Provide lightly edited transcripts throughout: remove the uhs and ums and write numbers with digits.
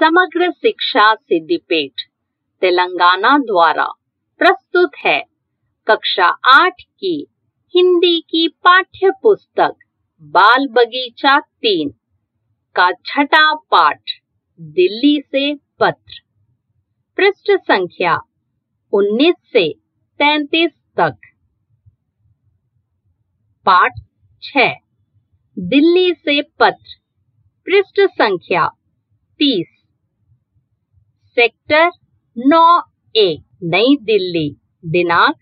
समग्र शिक्षा सिद्धिपेट तेलंगाना द्वारा प्रस्तुत है कक्षा 8 की हिंदी की पाठ्य पुस्तक बाल बगीचा 3 का छठा पाठ दिल्ली से पत्र, पृष्ठ संख्या 19 से 33 तक। पाठ 6 दिल्ली से पत्र, पृष्ठ संख्या 30। सेक्टर 9A, नई दिल्ली, दिनांक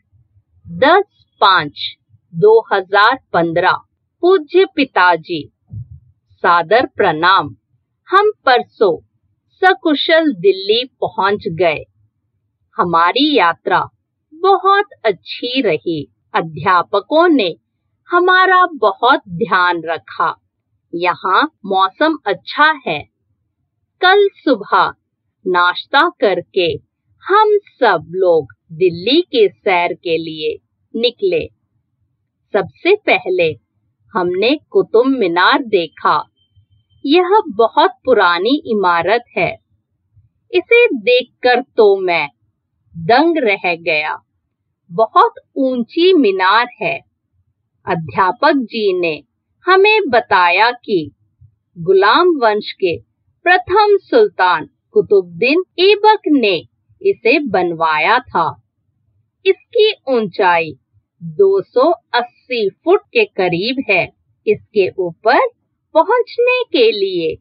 10/5/2015। पूज्य पिताजी, सादर प्रणाम। हम परसों सकुशल दिल्ली पहुंच गए। हमारी यात्रा बहुत अच्छी रही। अध्यापकों ने हमारा बहुत ध्यान रखा। यहाँ मौसम अच्छा है। कल सुबह नाश्ता करके हम सब लोग दिल्ली के सैर के लिए निकले। सबसे पहले हमने कुतुब मीनार देखा। यह बहुत पुरानी इमारत है। इसे देखकर तो मैं दंग रह गया। बहुत ऊंची मीनार है। अध्यापक जी ने हमें बताया कि गुलाम वंश के प्रथम सुल्तान कुतुबुद्दीन ऐबक ने इसे बनवाया था। इसकी ऊंचाई 280 फुट के करीब है। इसके ऊपर पहुंचने के लिए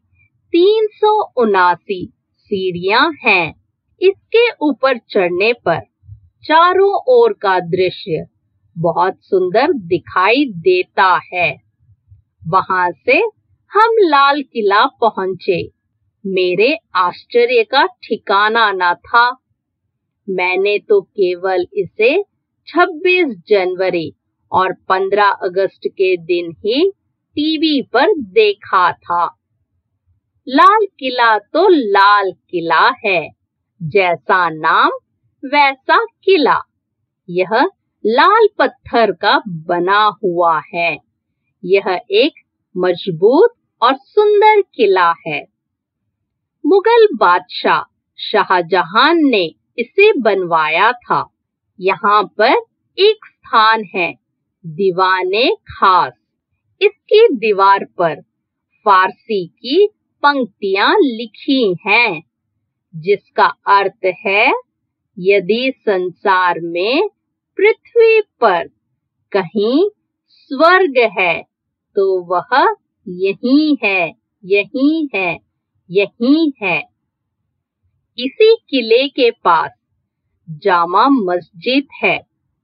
379 सीढ़ियां हैं। इसके ऊपर चढ़ने पर चारों ओर का दृश्य बहुत सुंदर दिखाई देता है। वहां से हम लाल किला पहुंचे। मेरे आश्चर्य का ठिकाना न था। मैंने तो केवल इसे 26 जनवरी और 15 अगस्त के दिन ही टीवी पर देखा था। लाल किला तो लाल किला है, जैसा नाम वैसा किला। यह लाल पत्थर का बना हुआ है। यह एक मजबूत और सुंदर किला है। मुगल बादशाह शाहजहां ने इसे बनवाया था। यहाँ पर एक स्थान है, दीवाने खास। इसकी दीवार पर फारसी की पंक्तियां लिखी हैं, जिसका अर्थ है, यदि संसार में पृथ्वी पर कहीं स्वर्ग है तो वह यही है, यही है, यही है। इसी किले के पास जामा मस्जिद है।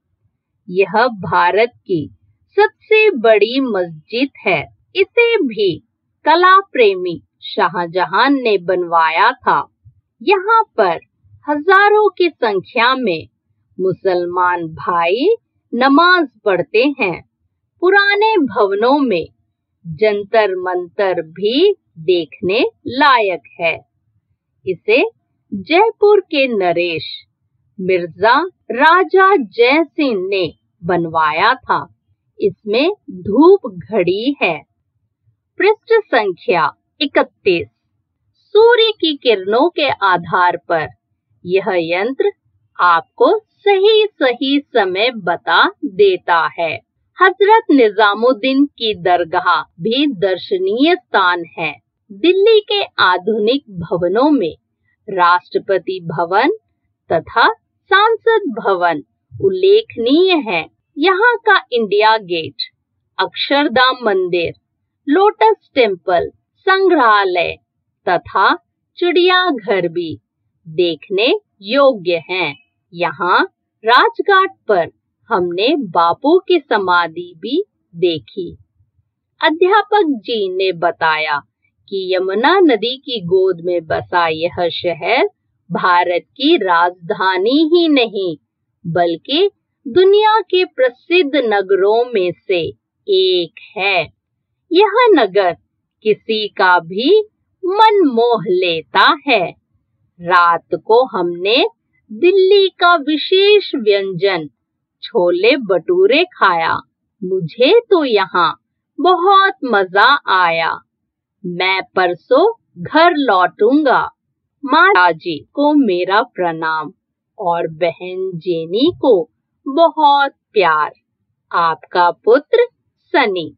यह भारत की सबसे बड़ी मस्जिद है। इसे भी कला प्रेमी शाहजहां ने बनवाया था। यहाँ पर हजारों की संख्या में मुसलमान भाई नमाज पढ़ते हैं। पुराने भवनों में जंतर मंतर भी देखने लायक है। इसे जयपुर के नरेश मिर्जा राजा जय सिंह ने बनवाया था। इसमें धूप घड़ी है। पृष्ठ संख्या 31। सूर्य की किरणों के आधार पर यह यंत्र आपको सही सही समय बता देता है। हजरत निजामुद्दीन की दरगाह भी दर्शनीय स्थान है। दिल्ली के आधुनिक भवनों में राष्ट्रपति भवन तथा संसद भवन उल्लेखनीय है। यहाँ का इंडिया गेट, अक्षरधाम मंदिर, लोटस टेम्पल, संग्रहालय तथा चिड़ियाघर भी देखने योग्य हैं। यहाँ राजघाट पर हमने बापू की समाधि भी देखी। अध्यापक जी ने बताया कि यमुना नदी की गोद में बसा यह शहर भारत की राजधानी ही नहीं, बल्कि दुनिया के प्रसिद्ध नगरों में से एक है। यह नगर किसी का भी मन मोह लेता है। रात को हमने दिल्ली का विशेष व्यंजन छोले भटूरे खाया। मुझे तो यहाँ बहुत मजा आया। मैं परसों घर लौटूंगा। माता जी को मेरा प्रणाम और बहन जेनी को बहुत प्यार। आपका पुत्र सनी।